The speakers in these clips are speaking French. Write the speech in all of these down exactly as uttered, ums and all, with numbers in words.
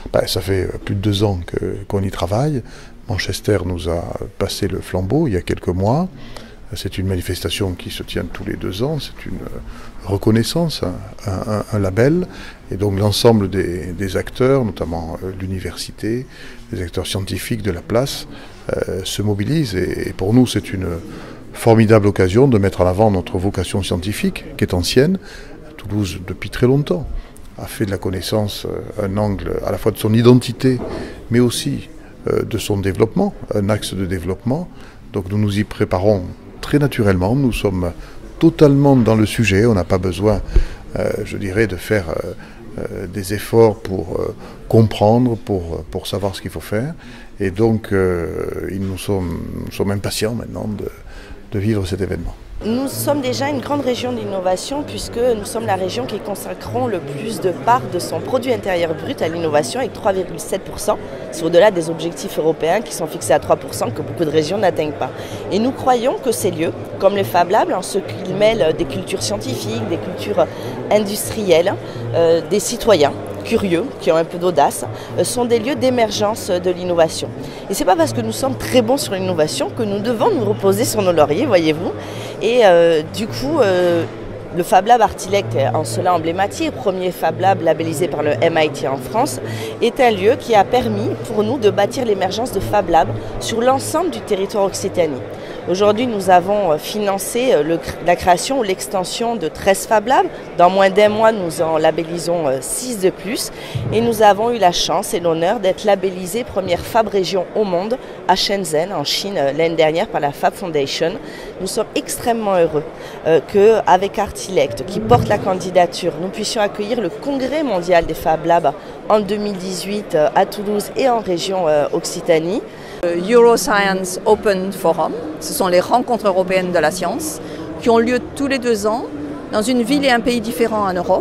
Ben, ça fait plus de deux ans que, qu'on y travaille. Manchester nous a passé le flambeau il y a quelques mois. C'est une manifestation qui se tient tous les deux ans, c'est une reconnaissance, un, un, un label. Et donc l'ensemble des, des acteurs, notamment l'université, les acteurs scientifiques de la place, euh, se mobilisent. Et, et pour nous, c'est une formidable occasion de mettre en avant notre vocation scientifique, qui est ancienne. Toulouse, depuis très longtemps, a fait de la connaissance un angle à la fois de son identité, mais aussi euh, de son développement, un axe de développement. Donc nous nous y préparons très naturellement, nous sommes totalement dans le sujet, on n'a pas besoin, euh, je dirais, de faire euh, euh, des efforts pour euh, comprendre, pour, pour savoir ce qu'il faut faire. Et donc, euh, nous, sommes, nous sommes impatients maintenant de, de vivre cet événement. Nous sommes déjà une grande région d'innovation puisque nous sommes la région qui consacrons le plus de part de son produit intérieur brut à l'innovation avec trois virgule sept pour cent. C'est au-delà des objectifs européens qui sont fixés à trois pour cent que beaucoup de régions n'atteignent pas. Et nous croyons que ces lieux, comme les Fab Labs, en ce qu'ils mêlent des cultures scientifiques, des cultures industrielles, euh, des citoyens curieux, qui ont un peu d'audace, euh, sont des lieux d'émergence de l'innovation. Et ce n'est pas parce que nous sommes très bons sur l'innovation que nous devons nous reposer sur nos lauriers, voyez-vous. Et euh, du coup, euh, le Fab Lab Artilect, en cela emblématique, premier Fab Lab labellisé par le M I T en France, est un lieu qui a permis pour nous de bâtir l'émergence de Fab Lab sur l'ensemble du territoire Occitanie. Aujourd'hui, nous avons financé le, la création ou l'extension de treize Fab Labs. Dans moins d'un mois, nous en labellisons six de plus. Et nous avons eu la chance et l'honneur d'être labellisés première Fab Région au monde à Shenzhen, en Chine, l'année dernière par la Fab Foundation. Nous sommes extrêmement heureux euh, qu'avec Artilect, qui porte la candidature, nous puissions accueillir le Congrès mondial des Fab Labs en deux mille dix-huit euh, à Toulouse et en région euh, Occitanie. Euroscience Open Forum, ce sont les rencontres européennes de la science qui ont lieu tous les deux ans dans une ville et un pays différents en Europe.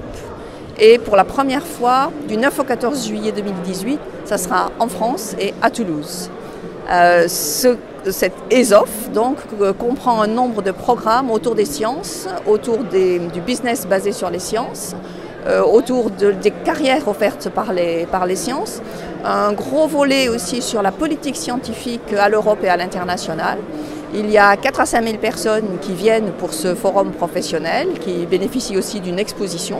Et pour la première fois, du neuf au quatorze juillet deux mille dix-huit, ça sera en France et à Toulouse. Euh, ce, cette E S O F donc, euh, comprend un nombre de programmes autour des sciences, autour des, du business basé sur les sciences, euh, autour de, des carrières offertes par les, par les sciences, un gros volet aussi sur la politique scientifique à l'Europe et à l'international. Il y a quatre à cinq mille personnes qui viennent pour ce forum professionnel, qui bénéficient aussi d'une exposition.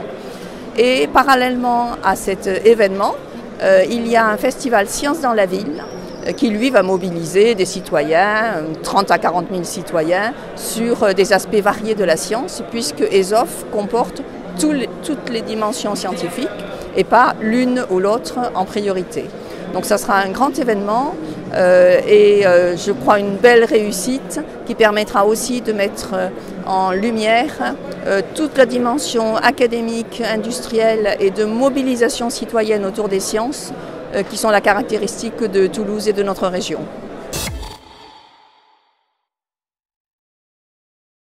Et parallèlement à cet événement, euh, il y a un festival Sciences dans la ville, qui lui va mobiliser des citoyens, trente à quarante mille citoyens, sur des aspects variés de la science, puisque E S O F comporte tous les, toutes les dimensions scientifiques et pas l'une ou l'autre en priorité. Donc ça sera un grand événement euh, et euh, je crois une belle réussite qui permettra aussi de mettre en lumière euh, toute la dimension académique, industrielle et de mobilisation citoyenne autour des sciences qui sont la caractéristique de Toulouse et de notre région.